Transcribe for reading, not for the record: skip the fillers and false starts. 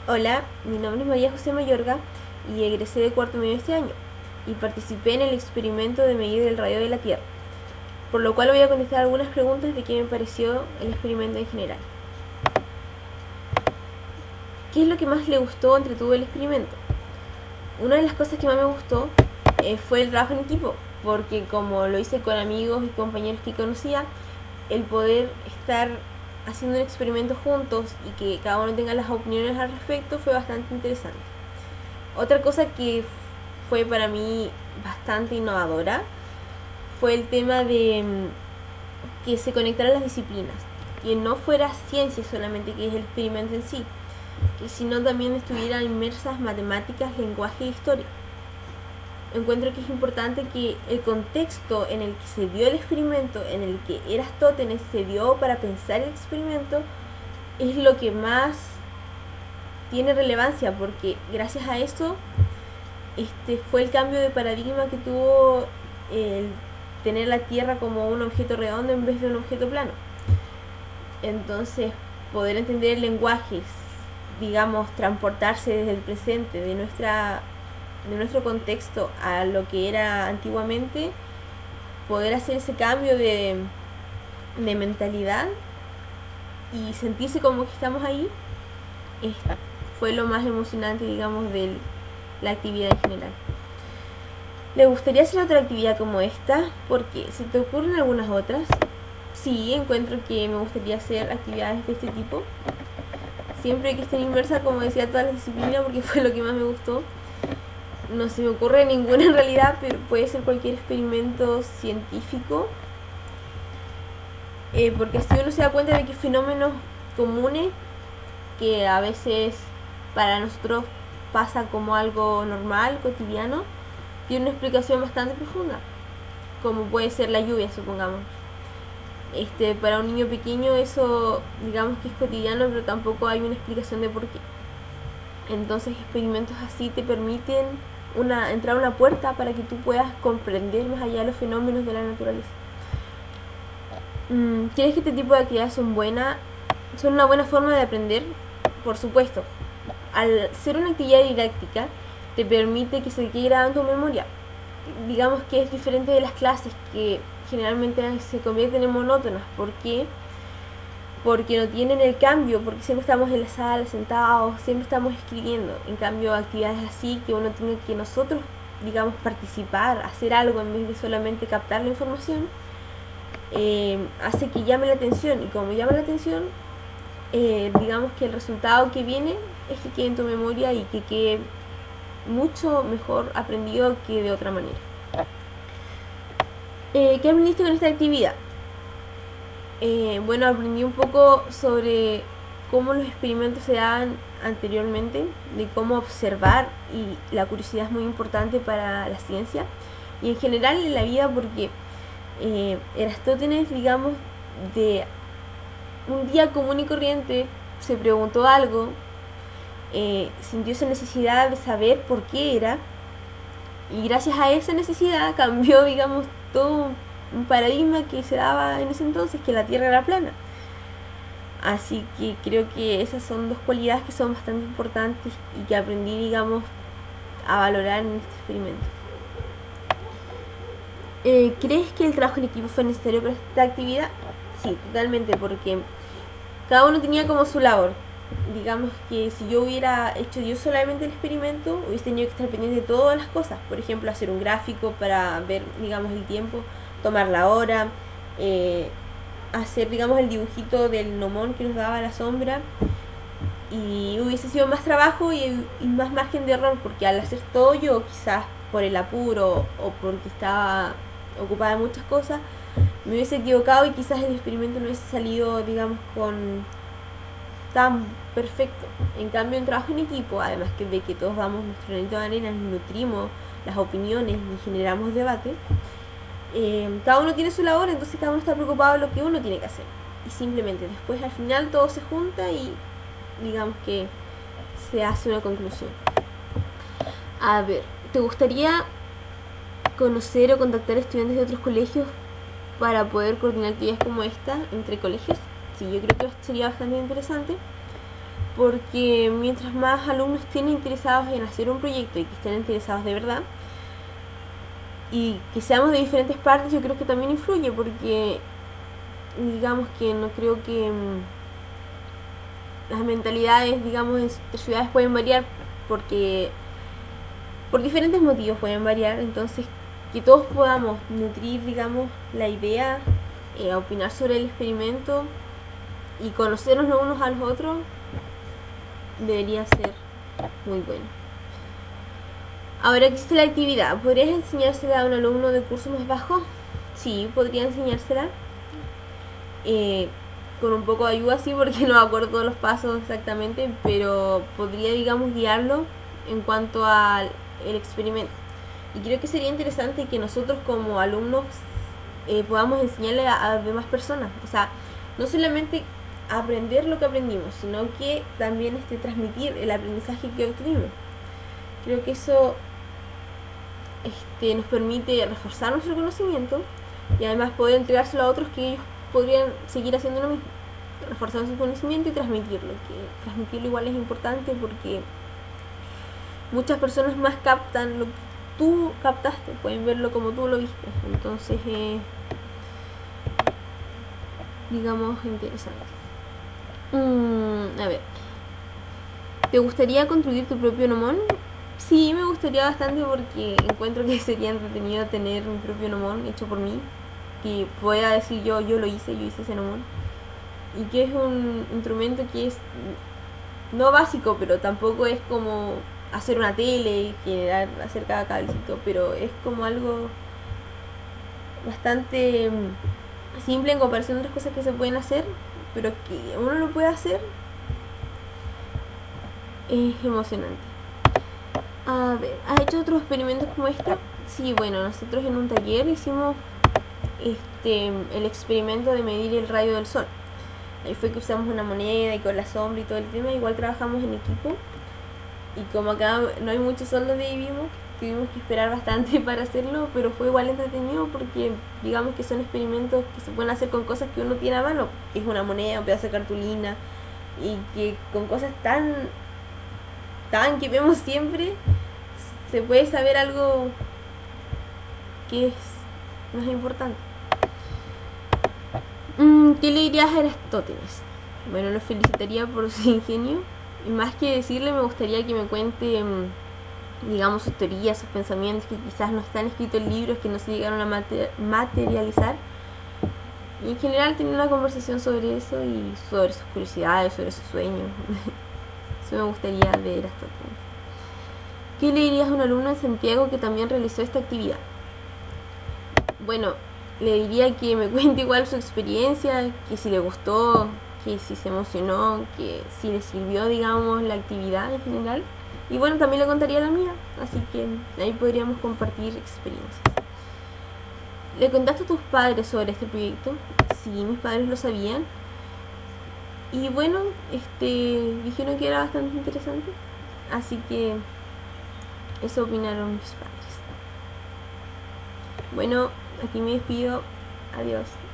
Hola, mi nombre es María José Mayorga y egresé de cuarto medio este año y participé en el experimento de medir el radio de la Tierra, por lo cual voy a contestar algunas preguntas de qué me pareció el experimento en general. ¿Qué es lo que más le gustó o entretuvo el experimento? Una de las cosas que más me gustó fue el trabajo en equipo, porque como lo hice con amigos y compañeros que conocía, el poder estar haciendo un experimento juntos y que cada uno tenga las opiniones al respecto fue bastante interesante. Otra cosa que fue para mí bastante innovadora fue el tema de que se conectaran las disciplinas, que no fuera ciencia solamente, que es el experimento en sí, que sino también estuvieran inmersas matemáticas, lenguaje e historia. Encuentro que es importante que el contexto en el que se dio el experimento, en el que Eratóstenes se dio para pensar el experimento, es lo que más tiene relevancia, porque gracias a eso fue el cambio de paradigma que tuvo el tener la Tierra como un objeto redondo en vez de un objeto plano. Entonces, poder entender el lenguaje, digamos, transportarse desde el presente, de nuestro contexto a lo que era antiguamente, poder hacer ese cambio de mentalidad y sentirse como que estamos ahí, fue lo más emocionante, digamos, de la actividad en general. ¿Le gustaría hacer otra actividad como esta? Porque ¿se te ocurren algunas otras? Sí, encuentro que me gustaría hacer actividades de este tipo, siempre que estén inmersas, como decía, todas las disciplinas, porque fue lo que más me gustó. No se me ocurre ninguna en realidad, pero puede ser cualquier experimento científico, porque así uno se da cuenta de que fenómenos comunes que a veces para nosotros pasa como algo normal, cotidiano, tiene una explicación bastante profunda, como puede ser la lluvia, supongamos. Para un niño pequeño eso, digamos que es cotidiano, pero tampoco hay una explicación de por qué. Entonces experimentos así te permiten entrar a una puerta para que tú puedas comprender más allá de los fenómenos de la naturaleza. ¿Crees que este tipo de actividades son una buena forma de aprender? Por supuesto. Al ser una actividad didáctica, te permite que se quede grabado en tu memoria. Digamos que es diferente de las clases que generalmente se convierten en monótonas. ¿Por qué? Porque no tienen el cambio, porque siempre estamos en la sala sentados, siempre estamos escribiendo. En cambio, actividades así que uno tiene que nosotros, digamos, participar, hacer algo en vez de solamente captar la información, hace que llame la atención, y como llama la atención, digamos que el resultado que viene es que quede en tu memoria y que quede mucho mejor aprendido que de otra manera. ¿Qué aprendiste con esta actividad? Bueno, aprendí un poco sobre cómo los experimentos se daban anteriormente, de cómo observar, y la curiosidad es muy importante para la ciencia y en general en la vida, porque Eratóstenes, digamos, de un día común y corriente se preguntó algo, sintió esa necesidad de saber por qué era, y gracias a esa necesidad cambió, digamos, todo un paradigma que se daba en ese entonces, que la Tierra era plana. Así que creo que esas son dos cualidades que son bastante importantes y que aprendí, digamos, a valorar en este experimento. ¿Crees que el trabajo en equipo fue necesario para esta actividad? Sí, totalmente, porque cada uno tenía como su labor. Digamos que si yo hubiera hecho yo solamente el experimento, hubiese tenido que estar pendiente de todas las cosas. Por ejemplo, hacer un gráfico para ver, digamos, el tiempo, tomar la hora, hacer, digamos, el dibujito del gnomón que nos daba la sombra, y hubiese sido más trabajo y más margen de error, porque al hacer todo yo, quizás por el apuro o porque estaba ocupada en muchas cosas, me hubiese equivocado y quizás el experimento no hubiese salido, digamos, con tan perfecto. En cambio, en trabajo en equipo, además de que todos damos nuestro granito de arena, nutrimos las opiniones y generamos debate, cada uno tiene su labor, entonces cada uno está preocupado de lo que uno tiene que hacer, y simplemente después al final todo se junta y digamos que se hace una conclusión. A ver, ¿te gustaría conocer o contactar estudiantes de otros colegios para poder coordinar actividades como esta entre colegios? Sí, yo creo que sería bastante interesante. porque mientras más alumnos estén interesados en hacer un proyecto y que estén interesados de verdad, y que seamos de diferentes partes, yo creo que también influye, porque digamos que no creo que las mentalidades, digamos, en ciudades pueden variar porque por diferentes motivos pueden variar. Entonces que todos podamos nutrir, digamos, la idea, opinar sobre el experimento y conocernos los unos a los otros debería ser muy bueno. Ahora existe la actividad. ¿Podrías enseñársela a un alumno de curso más bajo? Sí, podría enseñársela. Con un poco de ayuda, sí, porque no me acuerdo todos los pasos exactamente, pero podría, digamos, guiarlo en cuanto al experimento. Y creo que sería interesante que nosotros como alumnos podamos enseñarle a demás personas. O sea, no solamente aprender lo que aprendimos, sino que también transmitir el aprendizaje que obtuvimos. Creo que eso nos permite reforzar nuestro conocimiento y además poder entregárselo a otros que ellos podrían seguir haciendo lo mismo, reforzar su conocimiento y transmitirlo, que transmitirlo igual es importante porque muchas personas más captan lo que tú captaste, pueden verlo como tú lo viste, entonces digamos interesante. A ver, ¿te gustaría construir tu propio gnomón? Sí, me gustaría bastante porque encuentro que sería entretenido tener mi propio gnomón hecho por mí, que pueda decir yo lo hice, yo hice ese gnomón, y que es un instrumento que es no básico, pero tampoco es como hacer una tele, que hacer cada cablecito, pero es como algo bastante simple en comparación a otras cosas que se pueden hacer, pero que uno lo puede hacer, es emocionante. A ver, ¿has hecho otros experimentos como este? Sí, bueno, nosotros en un taller hicimos el experimento de medir el rayo del sol. Ahí fue que usamos una moneda y con la sombra y todo el tema. Igual trabajamos en equipo, y como acá no hay mucho sol donde vivimos, tuvimos que esperar bastante para hacerlo, pero fue igual entretenido porque digamos que son experimentos que se pueden hacer con cosas que uno tiene a mano, que es una moneda, un pedazo de cartulina, y que con cosas tan que vemos siempre se puede saber algo que es más importante. ¿Qué le dirías a Aristóteles? Bueno, lo felicitaría por su ingenio, y más que decirle me gustaría que me cuente digamos sus teorías, sus pensamientos que quizás no están escritos en libros, que no se llegaron a materializar, y en general tener una conversación sobre eso y sobre sus curiosidades, sobre sus sueños. Eso me gustaría de Aristóteles. ¿Qué le dirías a un alumno en Santiago que también realizó esta actividad? Bueno, le diría que me cuente igual su experiencia, que si le gustó, que si se emocionó, que si le sirvió, digamos, la actividad en general. Y bueno, también le contaría la mía, así que ahí podríamos compartir experiencias. ¿Le contaste a tus padres sobre este proyecto? Sí, mis padres lo sabían. Y bueno, dijeron que era bastante interesante, así que eso opinaron mis padres. Bueno, aquí me despido. Adiós.